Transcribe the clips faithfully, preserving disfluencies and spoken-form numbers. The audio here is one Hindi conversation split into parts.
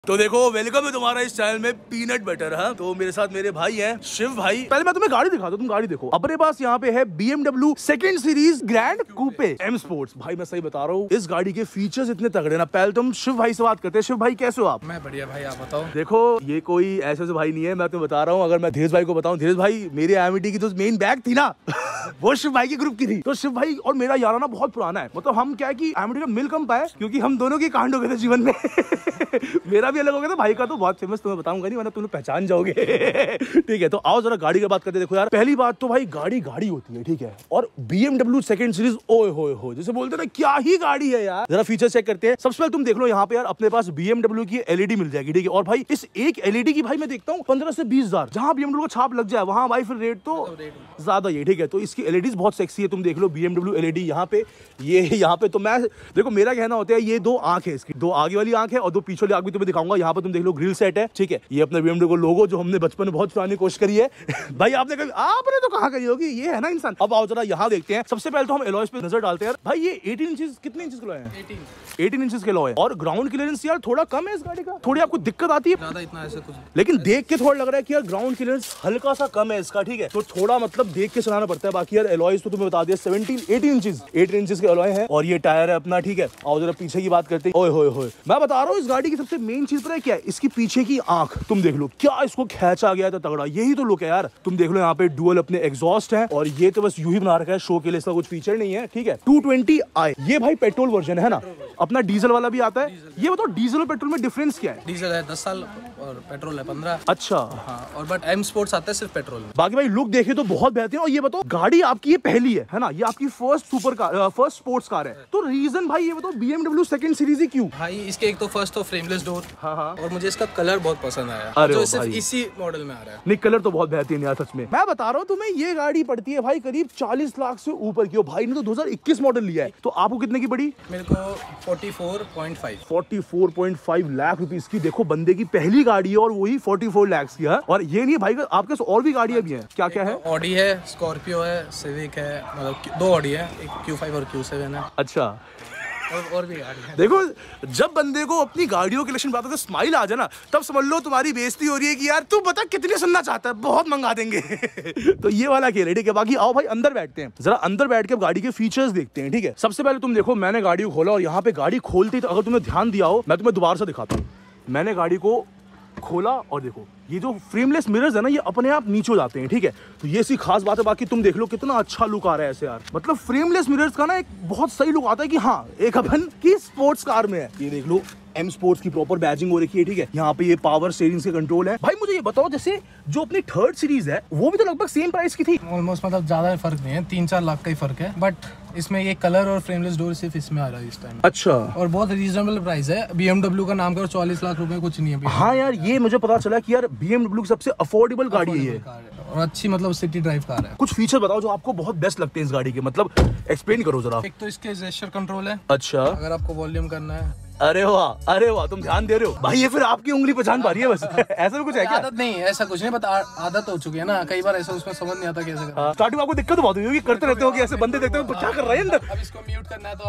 तो देखो वेलकम है तुम्हारा इस चैनल में पीनट बटर। हाँ, तो मेरे साथ मेरे भाई हैं शिव भाई। पहले मैं तुम्हें गाड़ी दिखा दूं, तुम गाड़ी देखो। अपने पास यहाँ पे है B M W second series grand coupe M sports. भाई मैं सही बता रहा हूँ, इस गाड़ी के फीचर्स इतने तगड़े ना। पहले तुम शिव भाई से बात करते हैं। शिव भाई कैसे हो आप? मैं बढ़िया भाई, आप बताओ। देखो ये कोई ऐसे से भाई नहीं है, मैं तुम्हें बता रहा हूँ। अगर मैं धीरज भाई को बताऊँ, धीरज भाई मेरी एमिटी की जो मेन बैग थी ना वो शिव भाई के ग्रुप की थी। तो शिव भाई और मेरा याराना बहुत पुराना है। मतलब हम क्या है कि एमिटी का मिल कम पाए, क्योंकि हम दोनों के कांड हो गए थे जीवन में। मेरा भी अलग हो गया था, भाई का तो बहुत फेमस, तुम्हें बताऊंगा नहीं वरना तुम पहचान जाओगे। ठीक है, तो आओ जरा गाड़ी की बात करते। देखो यार, पहली बात तो भाई गाड़ी गाड़ी होती है, ठीक है। और B M W second series ओए होए हो जैसे बोलते हैं ना, क्या ही गाड़ी है यार। जरा फीचर चेक करते हैं। सबसे पहले तुम देख लो यहाँ पे यार, अपने पास बी एम डब्ल्यू की एल ई डी मिल जाएगी, ठीक है। और भाई इस एक एल ई डी की भाई मैं देखता हूँ पंद्रह से बीस हजार। जहाँ बी एम डब्ल्यू का छाप लग जाए वहाँ भाई फिर रेट तो ज्यादा ही है, ठीक है। तो इसकी एल ई डी बहुत सेक्सी है। तुम देख लो B M W L E D यहाँ पे, ये यहाँ पे। तो मैं देखो, मेरा कहना होता है ये दो आंख है इसकी, दो आगे वाली आंख है और दो पीछे वाली आंख भी तुम्हें दिखाऊंगा। यहाँ पे तुम देख लो ग्रिल सेट है, ठीक है। ये अपने बी एम डब्ल्यू को लोगो जो हमने बचपन में बहुत पुरानी कोशिश करी है। भाई आपने कभी, आपने तो कहाँ करी होगी, ये है ना इंसान। अब आओ जरा यहाँ देखते हैं। सबसे पहले तो हम एलॉयज पे नजर डालते हैं। भाई ये अठारह इंचेस, कितने इंचेस का है? अठारह इंचेस के लॉय है। और ग्राउंड क्लियरेंस यार थोड़ा कम है इस गाड़ी का। थोड़ी आपको दिक्कत आती है ज्यादा इतना ऐसे कुछ, लेकिन देख के थोड़ा लग रहा है कि यार ग्राउंड क्लियरेंस हल्का सा कम है इसका, ठीक है। तो थोड़ा मतलब देख के चलाना पड़ता है। बाकी यार एलॉयज तो तुम्हें बता दिया सत्रह अठारह इंचेस अठारह इंचेस के एलॉय है। और ये टायर है अपना, ठीक है। आओ जरा पीछे की बात करते हैं। ओए होए होए, मैं बता रहा हूँ इस गाड़ी की सबसे मेन चीज पता है क्या है? इसकी पीछे की आंख। तुम देख लो क्या इसको खींचा गया था तगड़ा, यही तो लुक है यार। तुम देख लो यहाँ पे डुअल अपने एग्जॉस्ट है, और ये तो बस यूं ही बना रखा है शो के लिए, इसका कुछ फीचर नहीं है, ठीक है। टू ट्वेंटी आई ये भाई पेट्रोल वर्जन है ना, अपना डीजल वाला भी आता है। ये बताओ डीजल और पेट्रोल में डिफरेंस क्या है? डीजल है दस साल और पेट्रोल है पंद्रह। अच्छा हाँ, और बट एम स्पोर्ट्स आता है सिर्फ पेट्रोल में। बाकी भाई लुक देखे तो बहुत बेहतरीन। और ये बताओ गाड़ी आपकी ये पहली है है ना, ये आपकी first super car, first sports car है। तो रीजन भाई ये बताओ B M W second series ही क्यों? भाई इसके एक तो फर्स्ट तो फ्रेमलेस डोर, हाँ हाँ, और मुझे इसका कलर बहुत पसंद आया, अरे जो सिर्फ इसी मॉडल में आ रहा है। नहीं कलर तो बहुत बेहतरीन यार सच में। मैं बता रहा हूँ तुम्हें, ये गाड़ी पड़ती है भाई करीब चालीस लाख से ऊपर की। भाई ने तो दो हज़ार इक्कीस मॉडल लिया है, तो आपको कितने की पड़ी? मेरे को चौवालीस पॉइंट पाँच चौवालीस पॉइंट पाँच लाख रुपीस की। देखो बंदे की पहली गाड़ी है और वही चौवालीस लाख की है। और ये नहीं भाई, आपके पास और भी गाड़ियां भी हैं। क्या क्या है? ऑडी है, स्कॉर्पियो है, सिविक है, मतलब दो ऑडी है, एक क्यू फाइव और क्यू सेवन है। अच्छा, और, और भी गाड़ी है। देखो जब बंदे को अपनी गाड़ियों के लक्षण बात होता है, स्माइल आ जाए ना, तब समझ लो तुम्हारी बेइज्जती हो रही है कि यार तू बता कितने सुनना चाहता है, बहुत मंगा देंगे। तो ये वाला खेल है, ठीक है। बाकी आओ भाई अंदर बैठते हैं, जरा अंदर बैठ के गाड़ी के फीचर्स देखते हैं, ठीक है। सबसे पहले तुम देखो, मैंने गाड़ी को खोला और यहाँ पे गाड़ी खोलती, तो अगर तुमने ध्यान दिया हो, मैं तुम्हें दोबारा से दिखाता हूँ। मैंने गाड़ी को खोला और देखो ये जो फ्रेमलेस मिरर्स है ना, ये अपने आप नीचे हो जाते हैं, ठीक है। तो ये सी खास बात है। बाकी तुम देख लो कितना अच्छा लुक आ रहा है ऐसे यार। मतलब फ्रेमलेस मिरर्स का ना एक बहुत सही लुक आता है कि हाँ एक अपन की स्पोर्ट्स कार में है। ये देख लो एम स्पोर्ट्स की प्रॉपर बैजिंग हो रखी है, ठीक है। यहाँ पे ये पावर स्टीयरिंग के कंट्रोल है। भाई मुझे ये बताओ, जैसे जो अपनी थर्ड सीरीज है वो भी तो लगभग सेम प्राइस की थी ऑलमोस्ट, मतलब ज्यादा फर्क नहीं है, तीन चार लाख का ही फर्क है। बट इसमें ये कलर और फ्रेमलेस डोर सिर्फ इसमें आ रहा है इस टाइम। अच्छा, और बहुत रीजनेबल प्राइस है। बी एम डब्ल्यू का नाम करो, चौवालीस लाख रुपए कुछ नहीं है। हाँ यार, ये मुझे पता चला कि यार बी एम डब्ल्यू की सबसे अफोर्डेबल गाड़ी है ये, और अच्छी मतलब सिटी ड्राइव कार है। कुछ फीचर बताओ जो आपको बहुत बेस्ट लगते हैं इस गाड़ी के, मतलब एक्सप्लेन करो जरा। एक तो इसके जेस्चर कंट्रोल है। अच्छा, अगर आपको वॉल्यूम करना है। अरे वाह, अरे वाह, तुम ध्यान दे रहे हो भाई। ये फिर आपकी उंगली पहचान पा रही है बस। ऐसा भी कुछ है क्या? आदत नहीं है, ऐसा कुछ नहीं, बट आदत हो चुकी है ना, कई बार ऐसा उसमें समझ नहीं आता कैसे करना। स्टार्टिंग में आपको दिक्कत बहुत हुई होगी, करते रहते हो कि ऐसे बंदे देखते हो तो क्या कर रहे हैं अंदर। अब इसको म्यूट करना है तो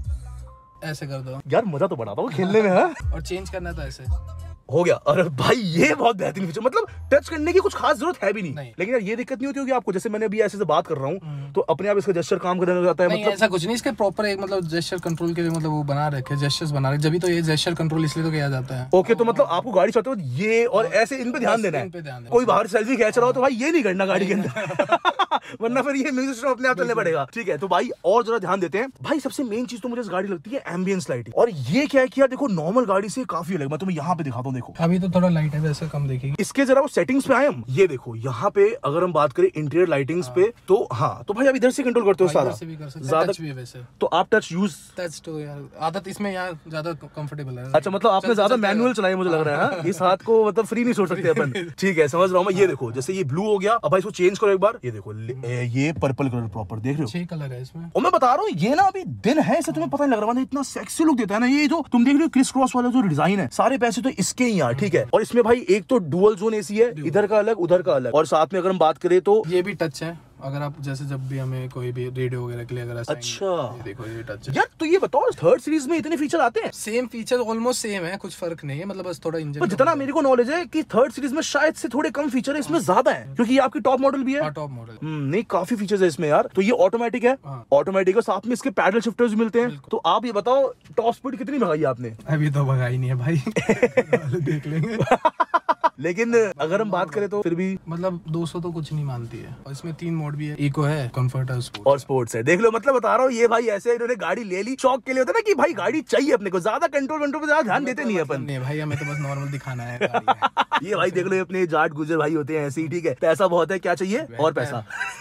आप ऐसे कर दो यार, मजा तो बड़ा था वो खेलने में है। और चेंज करना है तो ऐसे हो गया। अरे भाई ये बहुत बेहतरीन फीचर, मतलब टच करने की कुछ खास जरूरत है भी नहीं, नहीं। लेकिन यार ये दिक्कत नहीं होती होगी आपको, जैसे मैंने अभी ऐसे से बात कर रहा हूँ तो अपने आप इसका जेस्चर काम करने लग जाता है। नहीं, मतलब ऐसा कुछ नहीं, इसके प्रॉपर एक मतलब जेस्चर कंट्रोल के लिए मतलब वो बना रखे, जेस्चर्स बना रखे, जब तो ये जेस्चर कंट्रोल इसलिए तो किया जाता है। ओके, तो मतलब आपको गाड़ी चलाते हो ये और ऐसे इन पे ध्यान देना है। कोई बाहर सेल्फी खींच रहा हो तो भाई ये नहीं करना गाड़ी के अंदर, वरना फिर ये म्यूजिक सिस्टम अपने आप चलने पड़ेगा, ठीक है। तो भाई और जरा ध्यान देते हैं। भाई सबसे मेन चीज तो मुझे इस गाड़ी लगती है एम्बियंस लाइटिंग। और ये क्या है कि यार देखो नॉर्मल गाड़ी से काफी अलग। मैं तुम्हें यहाँ पे दिखाता हूँ, देखो अभी तो थोड़ा लाइट है, वैसे कम देखेगी। इसके जरा वो सेटिंग्स पे आए हम, ये देखो यहाँ पे अगर हम बात करें इंटीरियर लाइटिंग्स पे, तो हाँ तो भाई आप इधर से कंट्रोल करते हो सारा, ज्यादा भी है वैसे तो आप टच यूज टच तो यार आदत इसमें यहाँ ज्यादा कंफर्टेबल है। अच्छा, मतलब आपने ज्यादा मैनुअल चलाया मुझे लग रहा है। इस हाथ को मतलब फ्री नहीं छोड़ सकते अपन, ठीक है समझ रहा हूँ मैं। ये देखो जैसे ये ब्लू हो गया, अब भाई इसको चेंज करो एक बार। ये देखो ये पर्पल कलर प्रॉपर देख रहे हो, छह कलर है इसमें। और मैं बता रहा हूँ ये ना अभी दिन है, इसे तुम्हें पता नहीं लग रहा, इतना सेक्सी लुक देता है ना ये जो तुम देख रहे हो क्रिस क्रॉस वाला जो डिजाइन है, सारे पैसे तो इसके ही यार, ठीक है। और इसमें भाई एक तो डुअल जोन एसी है, इधर का अलग उधर का अलग, और साथ में अगर हम बात करें तो ये भी टच है अगर आप जैसे जब भी हमें कोई भी रेडियो वगैरह के लिए अगर असाइन- अच्छा। ये देखो ये टच यार तो ये बताओ थर्ड सीरीज में इतने फीचर आते हैं? सेम फीचर ऑलमोस्ट सेम है, कुछ फर्क नहीं है, मतलब बस थोड़ा इंजन पर जितना मेरे को नॉलेज है कि थर्ड सीरीज में शायद से थोड़े कम फीचर है, इसमें ज्यादा है क्योंकि ये आपकी टॉप मॉडल भी है। Top model. हम्म, नहीं काफी फीचर्स है इसमें यार। तो ये ऑटोमेटिक है, ऑटोमेटिक है, साथ में इसके पैडल शिफ्टर्स भी मिलते हैं। तो आप ये बताओ टॉप स्पीड कितनी भगाई आपने? अभी तो भगाई नहीं है भाई देख लेंगे लेकिन अगर हम बात करें तो फिर भी मतलब दो सौ तो कुछ नहीं मानती है। और इसमें तीन मोड भी है, इको है, कंफर्ट है, स्पोर्ट्स और स्पोर्ट्स है। देख लो, मतलब बता रहा हूँ ये भाई ऐसे इन्होंने गाड़ी ले ली शौक के लिए, होता है ना कि भाई गाड़ी चाहिए अपने को, ज्यादा कंट्रोल कंट्रोल पे ज्यादा ध्यान देते नहीं है अपन। नहीं भाई, हमें तो बस नॉर्मल दिखाना है गाड़ी। ये भाई देख लो, ये अपने जाट गुजर भाई होते हैं ऐसे ही, ठीक है, पैसा बहुत है, क्या चाहिए और पैसा।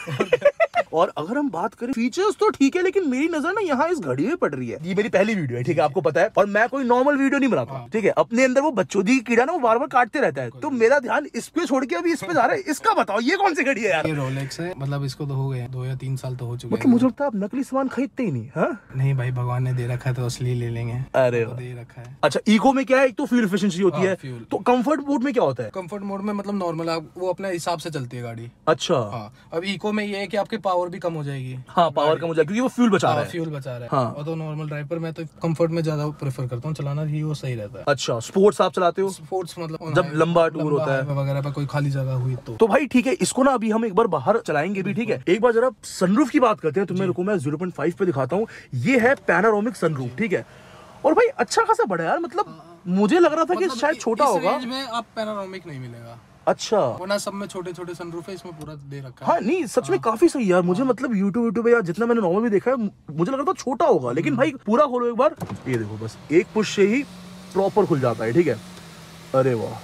और अगर हम बात करें फीचर्स तो ठीक है, लेकिन मेरी नजर ना यहाँ इस घड़ी में पड़ रही है। ये मेरी पहली वीडियो है, ठीक है, आपको पता है, और मैं कोई नॉर्मल वीडियो नहीं बनाता, ठीक है। अपने अंदर वो बच्चोदी कीड़ा ना वो बार बार काटते रहता है, तो मेरा ध्यान इस पे छोड़ के अभी इस पे जा रहा है। इसका बताओ ये कौन सी घड़ी है यार? ये रोलेक्स है, मतलब इसको तो हो गए दो या तीन साल तो हो चुके हैं। मतलब मुझे लगता है आप नकली सामान खरीदते ही नहीं। हाँ नहीं भाई, भगवान ने दे रखा है तो असली ले लेंगे। अरे तो दे रखा है। अच्छा, इको में क्या है, एक तो फ्यूल एफिशिएंसी होती है, फ्यूल। तो कंफर्ट मोड में क्या होता है? कंफर्ट मोड में मतलब नॉर्मल आप वो अपने हिसाब से चलती है गाड़ी। अच्छा। हाँ, अब इको में ये है कि आपकी पावर भी कम हो जाएगी। हाँ, पावर कम हो जाएगी क्योंकि वो फ्यूल बचा रहा है। फ्यूल बचा रहा है। हाँ। और तो नॉर्मल ड्राइव पर मैं तो कंफर्ट में ज्यादा प्रेफर करता हूँ चलाना, ही वो सही रहता है। अच्छा, स्पोर्ट्स आप चलाते हो? स्पोर्ट्स मतलब जब लंबा टूर होता है वगैरह पर कोई खाली जगह हुई तो तो भाई ठीक है, इसको ना अभी हम एक बार बाहर चलाएंगे भी, ठीक है। एक बार जरा सनरूफ की बात करते हैं, तो मैं रुको मैं ज़ीरो पॉइंट फाइव पे दिखाता हूँ। ये है पैनारोमिक सनरूफ, ठीक है, और भाई अच्छा खासा बड़ा यार, मतलब मुझे लग रहा था कि शायद छोटा होगा। इस रेंज में आप पैनारोमिक नहीं मिलेगा। अच्छा, वो ना सब में छोटे छोटे सनरूफ है, इसमें पूरा दे रखा है। हाँ नहीं सच में काफी सही यार। मुझे मतलब यूट्यूब यूट्यूब या जितना मैंने नॉर्मल भी देखा है, मुझे लग रहा था छोटा होगा, लेकिन भाई पूरा खोलो एक बार, ये देखो बस एक पुश से ही प्रॉपर खुल जाता है, ठीक है। अरे वाह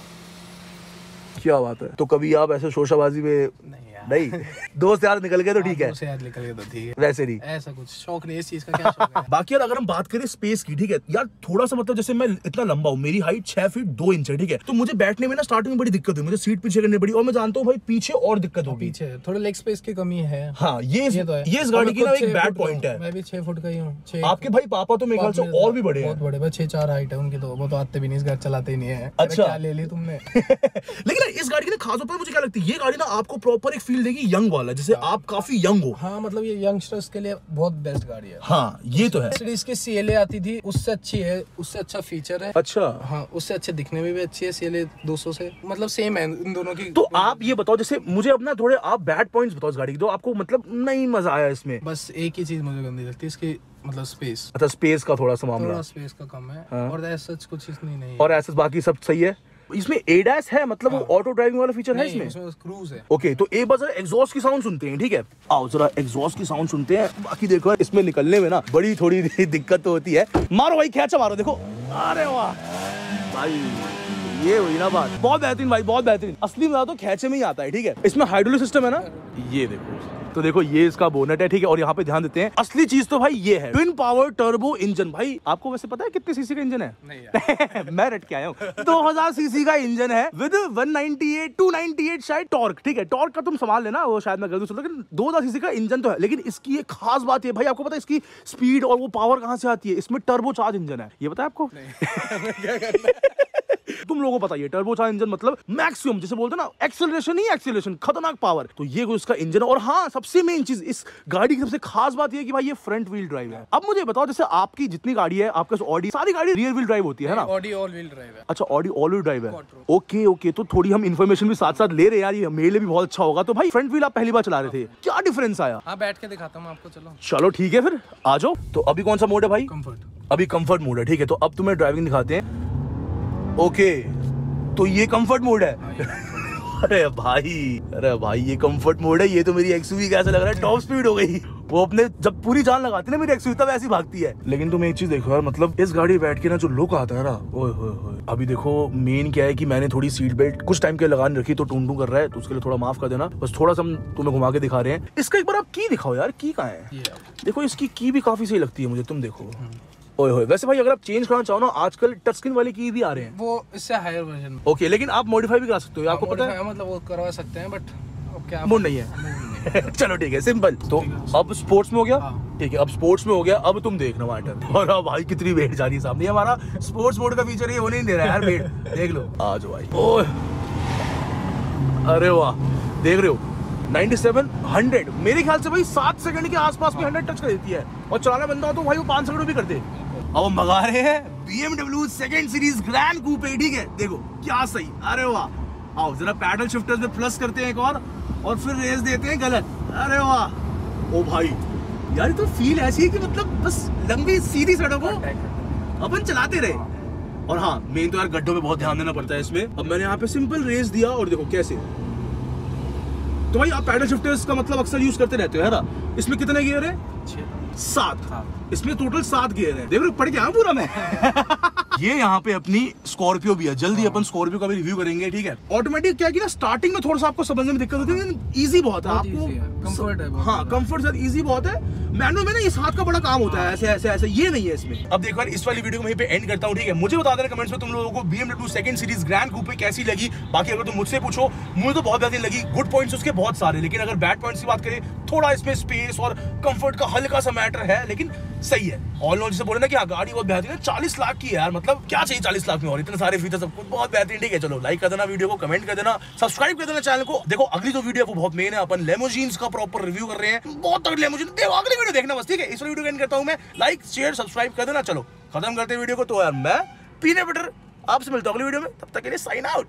क्या बात है। तो कभी आप ऐसे शोशाबाजी में नहीं नहीं दोस्त यार निकल गए तो ठीक है, दोस्त यार निकल गए तो ठीक है, वैसे नहीं ऐसा कुछ शौक नहीं, इस चीज का क्या शौक है। बाकी यार अगर हम बात करें स्पेस की, ठीक है यार, थोड़ा सा मतलब जैसे मैं इतना लंबा हूँ, मेरी हाइट छह फीट दो इंच है, ठीक है, तो मुझे बैठने में ना स्टार्टिंग में बड़ी दिक्कत हुई, मुझे सीट पीछे करनी पड़ी, और मैं जानता हूँ भाई पीछे और दिक्कत होगी, पीछे थोड़ा लेग स्पेस की कमी है। हाँ ये ये तो है, ये इस गाड़ी की ना एक बैड पॉइंट है। मैं भी छह फुट का ही हूँ। आपके भाई पापा तो मेरे ख्याल से और भी बड़े हैं, बहुत बड़े, छह चार हाइट है उनकी, तो वो तो आते भी नहीं, इस गाड़ी चलाते ही नहीं है। अच्छा क्या ले ली तुमने। लेकिन इस गाड़ी की ना खास बात मुझे क्या लगती है, ये गाड़ी ना आपको प्रॉपर एक फील देगी यंग वाला, जैसे आप काफी यंग हो। हाँ, मतलब ये यंगस्टर्स के लिए बहुत बेस्ट गाड़ी है। हाँ ये तो है। इसकी सीएलए आती थी, उससे अच्छी है, उससे अच्छा फीचर है। अच्छा हाँ, उससे अच्छे दिखने में भी अच्छी है सीएलए दो सौ से, मतलब सेम है इन दोनों की। तो आप ये बताओ, जैसे मुझे अपना थोड़े आप बैड पॉइंट्स बताओ इस गाड़ी की, तो आपको मतलब नहीं मजा आया इसमें? बस एक ही चीज मुझे गंदी लगती है इसकी, मतलब स्पेस। अच्छा, स्पेस का थोड़ा सा मामला, थोड़ा स्पेस का कम है। हाँ। और ऐसा कुछ इसमें नहीं है। और ऐसे बाकी सब सही है। इसमें एडास है, मतलब वो ऑटो ड्राइविंग वाला फीचर है इसमें? इसमें क्रूज है। ओके, तो एक बार जरा एग्जॉस्ट की साउंड सुनते हैं, ठीक है, आओ जरा एग्जॉस्ट की साउंड सुनते हैं। बाकी देखो इसमें निकलने में ना बड़ी थोड़ी दिक्कत तो होती है। मारो भाई, खींचा मारो, देखो, अरे वाह भाई, ये हुई ना बात। बहुत बेहतरीन भाई, बहुत बेहतरीन। असली मजा तो खींचे में ही आता है, ठीक है। इसमें हाइड्रोलिक सिस्टम है ना, ये देखो, तो देखो ये इसका बोनट है, ठीक है, और यहाँ पे ध्यान देते हैं असली चीज तो भाई ये है ट्विन पावर टर्बो इंजन। भाई आपको वैसे पता है कितने सीसी का इंजन है? नहीं यार। मैं रट के आया हूँ। दो हज़ार सीसी का इंजन है with one ninety eight two ninety eight शायद टॉर्क, ठीक है। टॉर्क का तुम संभाल लेना, वो शायद मैं गलती से, लेकिन दो हज़ार सीसी का इंजन तो है। लेकिन इसकी एक खास बात है भाई, आपको पता है इसकी स्पीड और वो पावर कहाँ से आती है? इसमें टर्बो चार्ज इंजन है, ये पता है आपको? क्या करना तुम लोगों को पता है टर्बो चार्ज इंजन मतलब मैक्सिमम, जैसे बोलते हैं ना, एक्सेलरेशन ही एक्सेलरेशन, खतरनाक पावर। तो ये कोई इसका इंजन है। और हाँ, सबसे मेन चीज इस गाड़ी की सबसे खास बात ये है कि भाई ये फ्रंट व्हील ड्राइव है। अब मुझे बताओ, जैसे आपकी जितनी गाड़ी है, आपके पास ऑडी, सारी गाड़ी रियर व्हील ड्राइव होती है ना? ऑडी ऑल व्हील ड्राइव है। अच्छा, ऑडी ऑल व्हील ड्राइव है। ओके ओके, तो थोड़ी हम इन्फॉर्मेशन भी साथ साथ ले रहे हैं यार, ये मेरे लिए भी बहुत अच्छा होगा। तो भाई फ्रंट व्हील आप पहली बार चला रहे थे, क्या डिफरेंस आया? हाँ, बैठ के दिखाता हूँ आपको, चलो। चलो ठीक है, फिर आ जाओ। तो अभी कौन सा मोड है भाई? कंफर्ट। अभी कंफर्ट मोड है, ठीक है। तो अब तुम्हें ड्राइविंग दिखाते हैं। ओके, तो ये कंफर्ट मोड है। अरे भाई, अरे भाई ये कंफर्ट मोड है। ये तो मेरी एक्सयूवी कैसा लग रहा है, टॉप स्पीड हो गई। वो अपने जब पूरी जान लगाती है ना मेरी एक्सयूवी, तब ऐसी भागती है। लेकिन तुम एक चीज देखो यार, मतलब इस गाड़ी बैठ के ना जो लुक आता है ना, ओए होए होए। अभी देखो मेन क्या है कि मैंने थोड़ी सीट बेल्ट कुछ टाइम के लिए लगा नहीं रखी, तो टूं टूं कर रहा है, तो उसके लिए थोड़ा माफ कर देना। बस थोड़ा सा हम तुम्हें घुमा के दिखा रहे हैं। इसका एक बार आप की दिखाओ यार, की कहाँ है? देखो इसकी की भी काफी सही लगती है मुझे, तुम देखो। ओए होए, वैसे भाई अगर आप चेंज करना चाहो ना, आजकल टच स्क्रीन वाली की भी आ रहे हैं, वो इससे हायर वर्जन। ओके, लेकिन आप मॉडिफाई भी करा सकते हो, आपको पता है? मतलब वो करवा सकते हैं, बट अब क्या, मूड नहीं है। चलो ठीक है, सिंपल। तो अब स्पोर्ट्स में हो गया, ठीक है, अब स्पोर्ट्स में हो गया। अब तुम देखना मैटर। और अब भाई कितनी वेट जा रही है सामने, हमारा स्पोर्ट्स मोड का फीचर ये होने नहीं दे रहा है यार, वेट देख लो। आ जाओ भाई। ओए, अरे वाह, देख रहे हो नाइन्टी सेवन हंड्रेड मेरे ख्याल से भाई सात सेकंड के आसपास में हंड्रेड टच कर देती है, और चलाना बंदा हो तो भाई वो पाँच सेकंड भी करते। अब हम भगा रहे हैं B M W second series grand coupe, ठीक है। देखो क्या सही, अरे वाह। आओ जरा पैडल शिफ्टर्स में प्लस करते हैं एक और और फिर रेस देते हैं गलत, अरे वाह। ओ भाई यार तो फील ऐसी है कि मतलब बस लंबी सीधी सड़क हो अपन चलाते रहे। और हाँ मेन तो यार गड्ढों पे बहुत ध्यान देना पड़ता है इसमें। अब मैंने यहाँ पे सिंपल रेस दिया और देखो कैसे। तो भाई आप पैडल शिफ्टर्स का मतलब अक्सर यूज करते रहते हो है ना। इसमें कितने गियर है? सात। इसमें टोटल सात गियर है। देख रहे पड़ गया पूरा मैं। ये यहाँ पे अपनी स्कॉर्पियो भी है, जल्दी अपन स्कॉर्पियो का भी रिव्यू करेंगे, ठीक है। ऑटोमेटिक क्या कि ना स्टार्टिंग में थोड़ा सा आपको समझने में दिक्कत होती है, लेकिन इजी बहुत है आपको, कंफर्ट है। हाँ कंफर्ट सर इजी बहुत है। मैनुअल में ना इस हाथ का बड़ा काम होता है, ऐसे ऐसे ऐसे, ये नहीं है इसमें। अब देखो इस वाली वीडियो को वहीं पे एंड करता हूँ, ठीक है। मुझे बता देना कमेंट्स में तुम लोगों को B M W second series grand coupe कैसी लगी। बाकी अगर तुम मुझसे पूछो, मुझे तो बहुत बेहतरीन लगी। गुड पॉइंट्स उसके बहुत सारे, लेकिन अगर बैड पॉइंट्स की बात करें, थोड़ा इसमें स्पेस और कंफर्ट का हल्का सा मैटर है, लेकिन सही है। ऑल ओवर जिसे बोले ना कि गाड़ी बहुत बेहतरीन है, चालीस लाख की है यार, मतलब क्या चाहिए चालीस लाख में, और इतने सारे फीचर सब कुछ बहुत बेहतरीन, ठीक है। चलो लाइक कर देना वीडियो को, कमेंट कर देना, सब्सक्राइब कर देना चैनल को। देखो अगली जो वीडियो है वो बहुत मेन है, अपन लेमोजीन्स का प्रॉपर रिव्यू कर रहे हैं, बहुत तगड़ी लेमोजीन। देखो अगली वीडियो देखना बस, ठीक है। इस वीडियो को एंड करता हूं मैं, लाइक शेयर सब्सक्राइब कर देना। चलो खत्म करते हैं वीडियो को। तो यार मैं पीनट बटर आपसे मिलता हूं अगली वीडियो में, तब तक के लिए साइन आउट।